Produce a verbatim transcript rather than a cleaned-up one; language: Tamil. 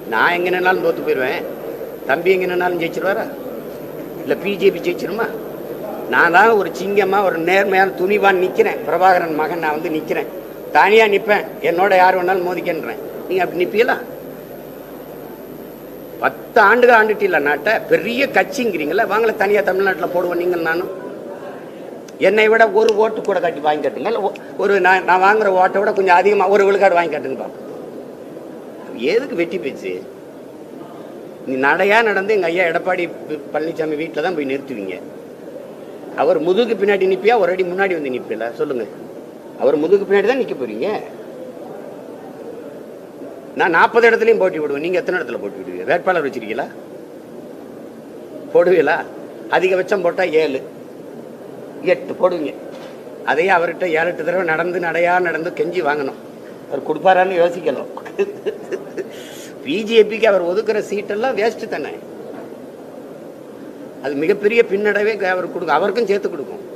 நான் எங்கே நின்னாலும் தோற்று போயிடுவேன், தம்பி எங்கே நின்னாலும் ஜெயிச்சிருவாரா? இல்லை பிஜேபி ஜெயிச்சிருமா? நான் தான் ஒரு சிங்கமாக ஒரு நேர்மையான துணிவான் நிற்கிறேன். பிரபாகரன் மகன் நான் வந்து நிற்கிறேன், தனியாக நிற்பேன், என்னோட யார் வேணாலும் மோதிக்கின்றேன். நீங்கள் அப்படி நிற்பீங்களா? பத்து ஆண்டுகள் ஆண்டுட்டில்ல நாட்டை, பெரிய கட்சிங்கிறீங்களா, வாங்கல தனியாக தமிழ்நாட்டில் போடுவோம். நீங்கள் நானும் என்னை விட ஒரு ஓட்டு கூட காட்டி வாங்கி கட்டுங்க, ஒரு நான் நான் வாங்குற ஓட்டை விட கொஞ்சம் அதிகமாக ஒரு விழுக்காடு வாங்கி கட்டுங்க பார்ப்போம். எதுக்கு வெட்டி பேச்சு? நீ நடையாக நடந்து எங்கள் ஐயா எடப்பாடி பழனிசாமி வீட்டில் தான் போய் நிறுத்துவீங்க. அவர் முதுகு பின்னாடி நிற்பியா, ஒரு அடி முன்னாடி வந்து நிற்பில? சொல்லுங்க. அவர் முதுகு பின்னாடி தான் நிற்க போறீங்க. நான் நாற்பது இடத்துலையும் போட்டி விடுவேன், நீங்க எத்தனை இடத்துல போட்டி விடுவீங்க? வேட்பாளர் வச்சிருக்கீங்களா? போடுவீங்களா? அதிகபட்சம் போட்டா ஏழு எட்டு போடுவீங்க. அதையே அவர்கிட்ட ஏழு எட்டு தடவை நடந்து நடையா நடந்து கெஞ்சி வாங்கணும். அவர் கொடுப்பாரான்னு யோசிக்கணும். பிஜேபிக்கு அவர் ஒதுக்குற சீட்டெல்லாம் வேஸ்ட் தானே. அது மிகப்பெரிய பின்னடைவே அவர் கொடுக்கும், அவருக்கும் சேர்த்து கொடுக்கும்.